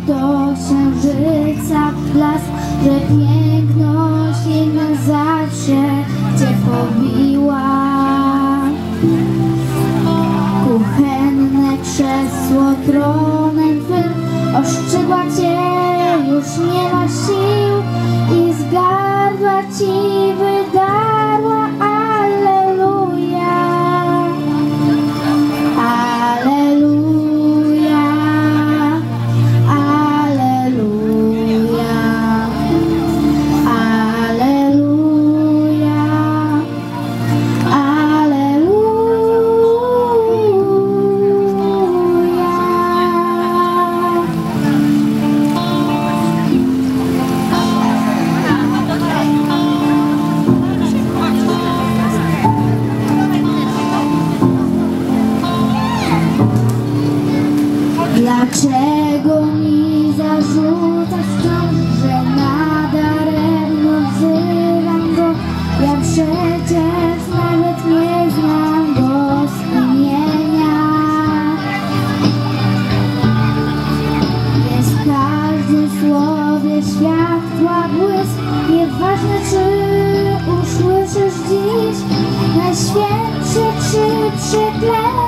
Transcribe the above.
do księżyca blask, że piękność jej na zawsze Cię pobiła. Kuchenne krzesło tronem Twym oszczygła Cię, już nie ma sił i z gardła Ci wydarła. Alleluja, Alleluja, Alleluja, Alleluja, dlaczego mi zarzucasz wciąż, że nadaremno wzywam Go? Ja przecież nawet nie znam Go z imienia. Jest w każdym słowie światła błysk. Nieważne, czy usłyszysz dziś najświętsze, czy przeklęte